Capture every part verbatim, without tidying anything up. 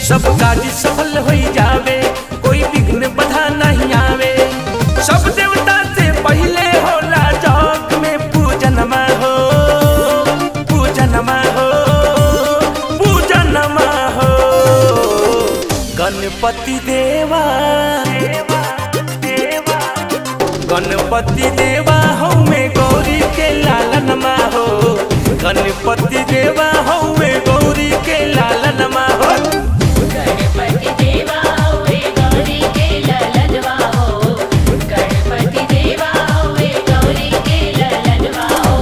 सब काज सफल हो जावे, कोई विघ्न बाधा नहीं आवे। सब देवता से पहले होला जग में पूजनमा हो, पूजनमा हो, पूजनमा हो। गणपति देवा गणपति देवा हो में गौरी के लालनमा हो। गणपति देवा हो में गौरी के लालनमा हो। गणपति देवा हो में गौरी के लालनमा हो। गणपति देवा हो में गौरी के लालनमा हो।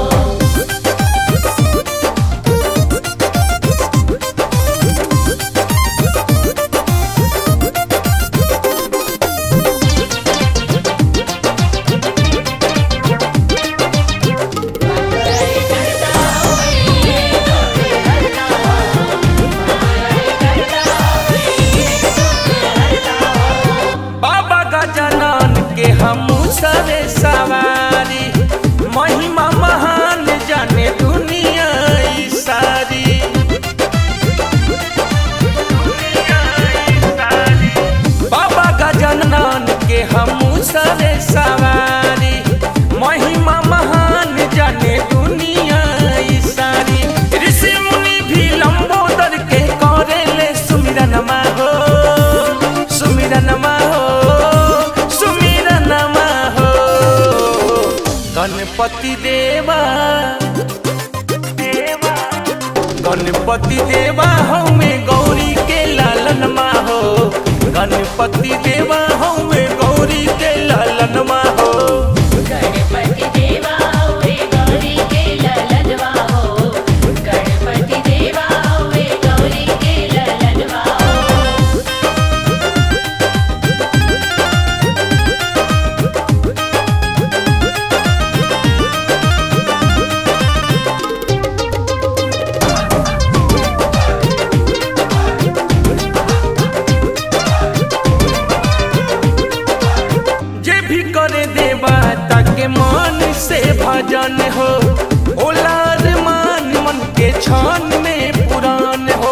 हमू सरे सवारी, महिमा महान जाने दुनिया सारी। बाबा गजानन के हमू सरे सवारी, महिमा महान जाने दुनिया सारी। ऋषि मुनि भी लंबोदर के करेले सुमिरनमा हो, सुमिरनमा हो, गणपति देवा देवा गणपति देवा हो में गौरी के लालनमा हो। गणपति देवा हो में गौरी के लालनमा हो। गणपति देवा हो में गौरी के लालनमा हो। गणपति देवा हो में गौरी के लालनमा हो। मन से भजन हो, ओलार मान मन के छान में पुरान हो।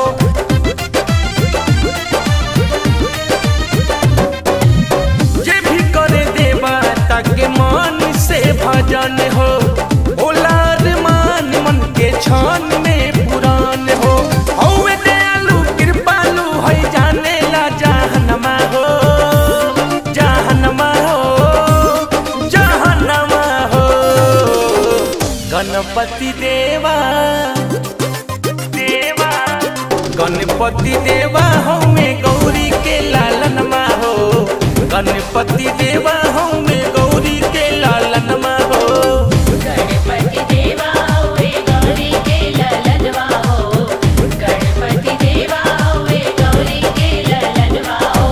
जे भी करे देवा ताके मन से भजन हो, ओलार मान मन के छान में पुरान हो। हौवे दयालु कृपालु है जाने ला जहनमा हो, जहनमा हो, गणपति देवा देवा गणपति देवा हो में गौरी के लालनमा हो। गणपति देवा हो में गौरी के लालनमा हो। गणपति देवा हो में गौरी के लालनमा हो। गणपति देवा हो में गौरी के लालनमा हो।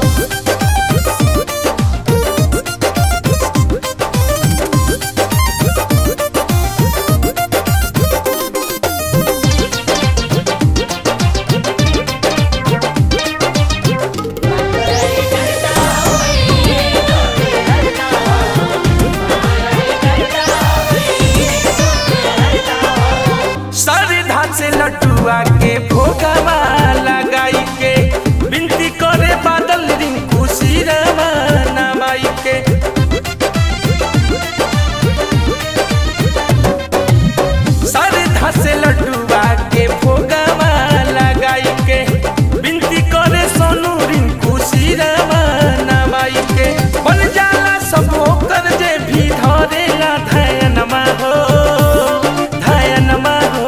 से लटुआ के भोगवा लगाई के, विनती करे बादल रिंकू सिरवा नवाई के। श्रद्धा से लटुआ के भोगवा लगाई के, विनती करे सोनू रिंकू सिरवा नवाई के। बन जाला सब होकर जे भी धरेला धयनमा हो, धयनमा हो,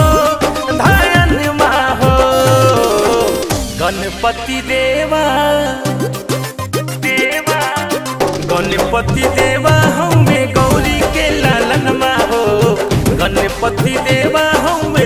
गणपति देवा देवा गणपति देवा हो में गौरी के लालनमा हो। गणपति देवा हो।